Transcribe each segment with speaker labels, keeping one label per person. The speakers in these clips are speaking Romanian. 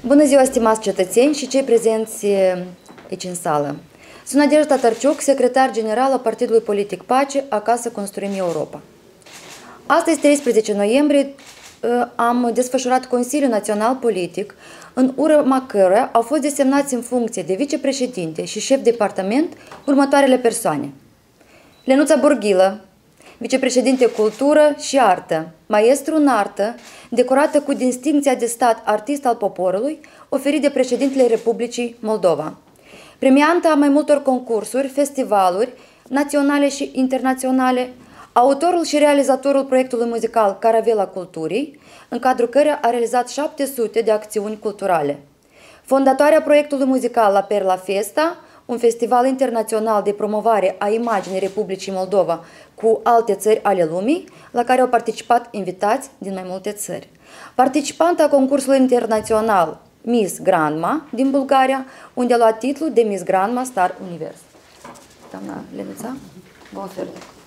Speaker 1: Bună ziua, stimați cetățeni și cei prezenți aici în sală. Sunt Nadejda Tatarciuc, secretar general al Partidului Politic Pace, Acasă Construim Europa. Astăzi, 13 noiembrie, am desfășurat Consiliul Național Politic, în urma căruia au fost desemnați în funcție de vicepreședinte și șef de departament următoarele persoane: Lenuța Borghilă, vicepreședinte Cultură și Artă, maestru în artă, decorată cu distincția de stat Artist al Poporului, oferit de președintele Republicii Moldova. Premiantă a mai multor concursuri, festivaluri naționale și internaționale, autorul și realizatorul proiectului muzical Caravela Culturii, în cadrul căruia a realizat 700 de acțiuni culturale. Fondatoarea proiectului muzical La Perla Festa, un festival internațional de promovare a imaginii Republicii Moldova cu alte țări ale lumii, la care au participat invitați din mai multe țări. Participanta concursului internațional Miss Grandma din Bulgaria, unde a luat titlul de Miss Grandma Star Univers. Doamna Lenuța, vă ofer.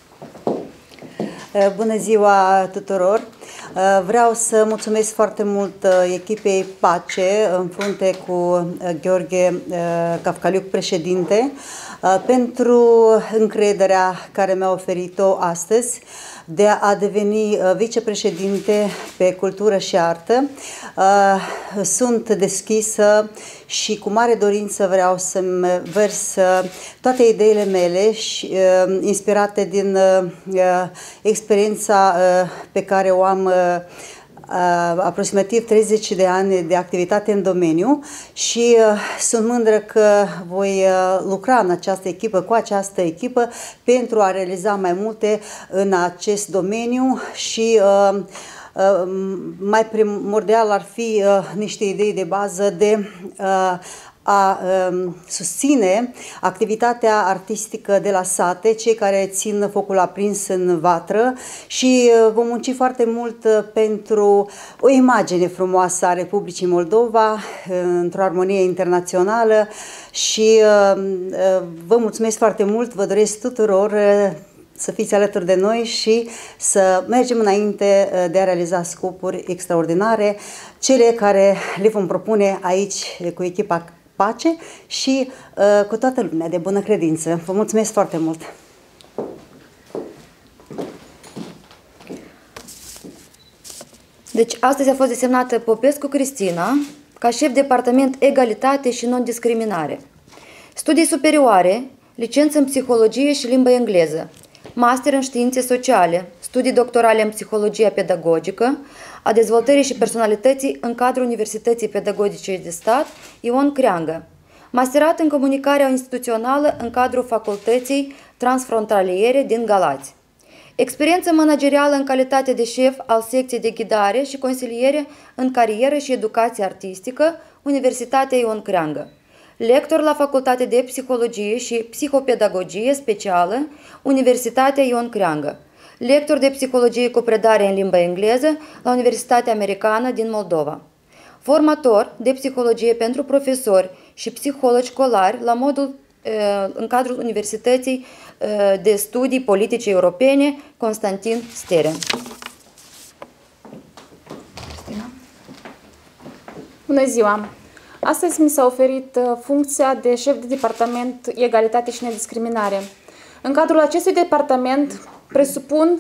Speaker 2: Bună ziua tuturor! Vreau să mulțumesc foarte mult echipei Pace, în frunte cu Gheorghe Cafcaliuc, președinte, pentru încrederea care mi-a oferit-o astăzi de a deveni vicepreședinte pe cultură și artă. Sunt deschisă și cu mare dorință vreau să-mi vers toate ideile mele inspirate din experiența pe care o am aproximativ 30 de ani de activitate în domeniu și sunt mândră că voi lucra în această echipă, cu această echipă, pentru a realiza mai multe în acest domeniu și mai primordial ar fi niște idei de bază de a susține activitatea artistică de la sate, cei care țin focul aprins în vatră, și vom munci foarte mult pentru o imagine frumoasă a Republicii Moldova într-o armonie internațională și vă mulțumesc foarte mult, vă doresc tuturor să fiți alături de noi și să mergem înainte de a realiza scopuri extraordinare, cele care le vom propune aici cu echipa Pace și cu toată lumea de bună credință. Vă mulțumesc foarte mult!
Speaker 1: Deci, astăzi a fost desemnată Popescu Cristina ca șef departament Egalitate și Non-Discriminare. Studii superioare, licență în psihologie și limba engleză, master în științe sociale, studii doctorale în psihologia pedagogică, a dezvoltării și personalității în cadrul Universității Pedagogice de Stat Ion Creangă, masterat în comunicarea instituțională în cadrul Facultății Transfrontaliere din Galați, experiență managerială în calitate de șef al secției de ghidare și consiliere în carieră și educație artistică, Universitatea Ion Creangă, lector la Facultatea de Psihologie și Psihopedagogie Specială, Universitatea Ion Creangă, lector de psihologie cu predare în limba engleză la Universitatea Americană din Moldova, formator de psihologie pentru profesori și psihologi școlari la modul în cadrul Universității de Studii Politice Europene Constantin Steren. Cristina?
Speaker 3: Bună ziua! Astăzi mi s-a oferit funcția de șef de departament Egalitate și Nediscriminare. În cadrul acestui departament presupun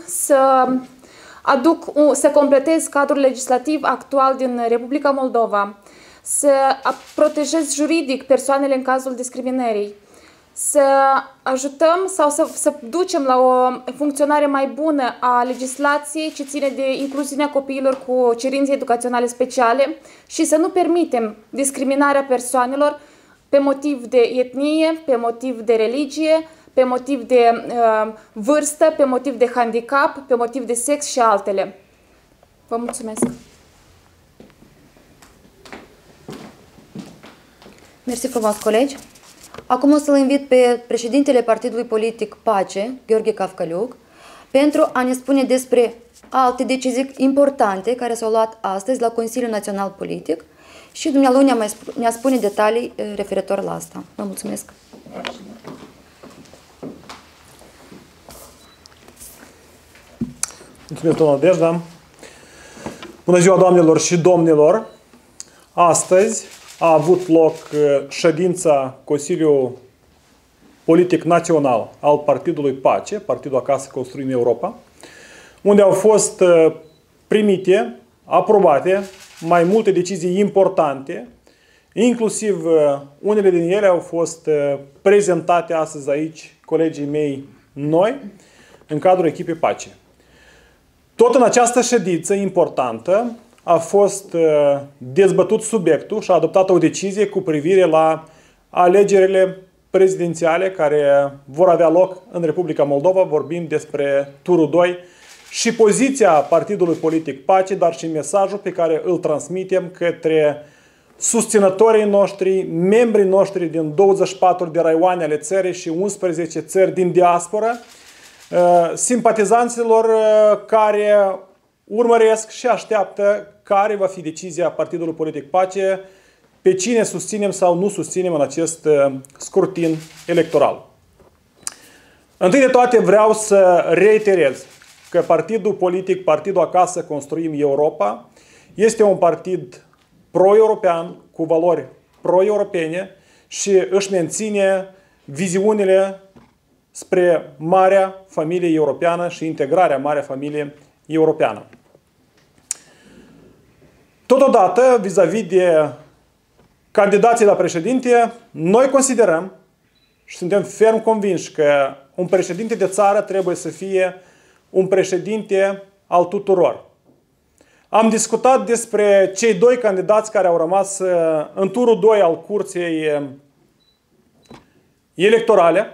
Speaker 3: să completez cadrul legislativ actual din Republica Moldova, să protejez juridic persoanele în cazul discriminării, să ajutăm sau să ducem la o funcționare mai bună a legislației ce ține de incluziunea copiilor cu cerințe educaționale speciale și să nu permitem discriminarea persoanelor pe motiv de etnie, pe motiv de religie, pe motiv de vârstă, pe motiv de handicap, pe motiv de sex și altele. Vă mulțumesc!
Speaker 1: Mersi frumos, colegi! Acum o să-l invit pe președintele Partidului Politic Pace, Gheorghe Cafcaliuc, pentru a ne spune despre alte decizii importante care s-au luat astăzi la Consiliul Național Politic și dumnealui ne-a spune detalii referitor la asta. Vă mulțumesc!
Speaker 4: Mulțumesc, doamna Nadejda. Bună ziua, doamnelor și domnilor! Astăzi a avut loc ședința Consiliului Politic Național al Partidului Pace, Partidul Acasă Construim Europa, unde au fost primite, aprobate mai multe decizii importante, inclusiv unele din ele au fost prezentate astăzi aici colegii mei noi, în cadrul echipei Pace. Tot în această ședință importantă a fost dezbătut subiectul și a adoptat o decizie cu privire la alegerile prezidențiale care vor avea loc în Republica Moldova. Vorbim despre turul 2 și poziția Partidului Politic Pace, dar și mesajul pe care îl transmitem către susținătorii noștri, membrii noștri din 24 de raioane ale țării și 11 țări din diaspora, simpatizanților care urmăresc și așteaptă care va fi decizia Partidului Politic Pace, pe cine susținem sau nu susținem în acest scrutin electoral. Întâi de toate vreau să reiterez că Partidul Politic, Partidul Acasă Construim Europa, este un partid pro-european, cu valori pro-europene și își menține viziunile spre marea familie europeană și integrarea marea familie europeană. Totodată, vis-a-vis de candidații la președinte, noi considerăm și suntem ferm convinși că un președinte de țară trebuie să fie un președinte al tuturor. Am discutat despre cei doi candidați care au rămas în turul 2 al curții electorale.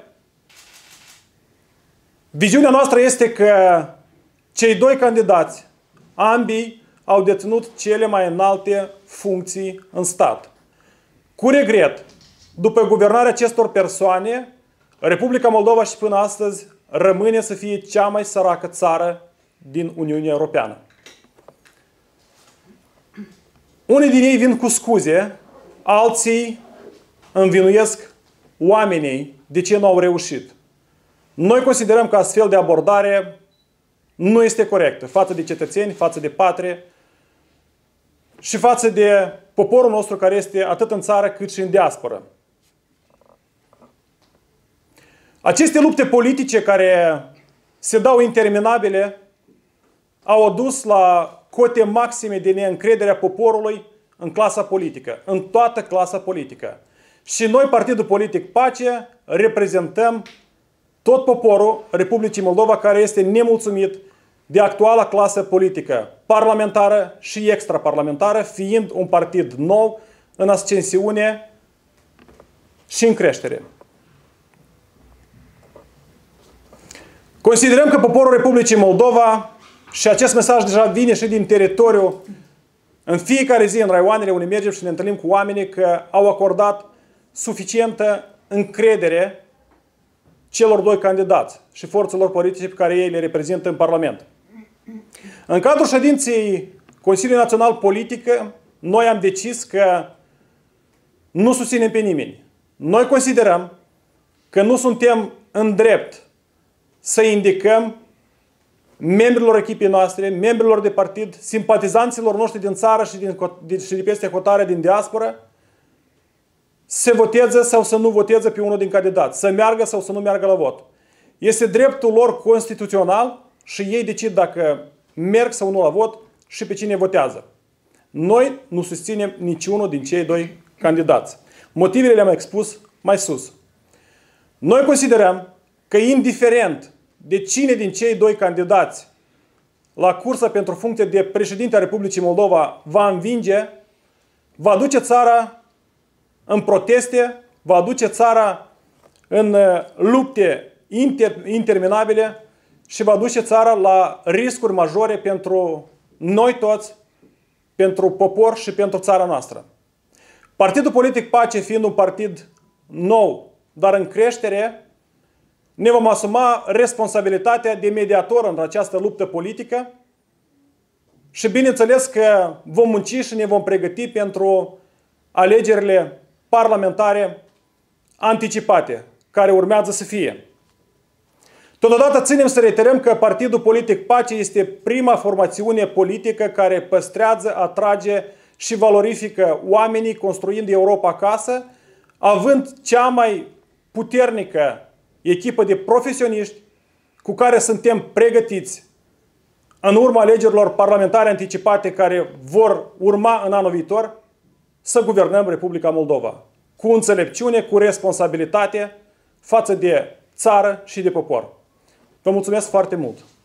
Speaker 4: Viziunea noastră este că cei doi candidați, ambii, au deținut cele mai înalte funcții în stat. Cu regret, după guvernarea acestor persoane, Republica Moldova și până astăzi rămâne să fie cea mai săracă țară din Uniunea Europeană. Unii din ei vin cu scuze, alții învinuiesc oamenii de ce nu au reușit. Noi considerăm că astfel de abordare nu este corectă față de cetățeni, față de patrie și față de poporul nostru care este atât în țară cât și în diasporă. Aceste lupte politice care se dau interminabile au adus la cote maxime de neîncredere a poporului în clasa politică, în toată clasa politică. Și noi, Partidul Politic Pace, reprezentăm tot poporul Republicii Moldova care este nemulțumit de actuala clasă politică, parlamentară și extraparlamentară, fiind un partid nou, în ascensiune și în creștere. Considerăm că poporul Republicii Moldova, și acest mesaj deja vine și din teritoriu, în fiecare zi în raioanele unde mergem și ne întâlnim cu oamenii, că au acordat suficientă încredere celor doi candidați și forțelor politice pe care ei le reprezintă în Parlament. În cadrul ședinței Consiliului Național Politic, noi am decis că nu susținem pe nimeni. Noi considerăm că nu suntem în drept să indicăm membrilor echipei noastre, membrilor de partid, simpatizanților noștri din țară și de peste hotare din diaspora, să voteze sau să nu voteze pe unul din candidați, să meargă sau să nu meargă la vot. Este dreptul lor constituțional și ei decid dacă merg sau nu la vot și pe cine votează. Noi nu susținem niciunul din cei doi candidați. Motivele le-am expus mai sus. Noi considerăm că indiferent de cine din cei doi candidați la cursa pentru funcție de președinte a Republicii Moldova va învinge, va duce țara în proteste, va duce țara în lupte interminabile și va duce țara la riscuri majore pentru noi toți, pentru popor și pentru țara noastră. Partidul Politic Pace, fiind un partid nou, dar în creștere, ne vom asuma responsabilitatea de mediator în această luptă politică și bineînțeles că vom munci și ne vom pregăti pentru alegerile parlamentare anticipate, care urmează să fie. Totodată ținem să reiterăm că Partidul Politic Pace este prima formațiune politică care păstrează, atrage și valorifică oamenii construind Europa acasă, având cea mai puternică echipă de profesioniști cu care suntem pregătiți în urma alegerilor parlamentare anticipate care vor urma în anul viitor, să guvernăm Republica Moldova cu înțelepciune, cu responsabilitate față de țară și de popor. Vă mulțumesc foarte mult!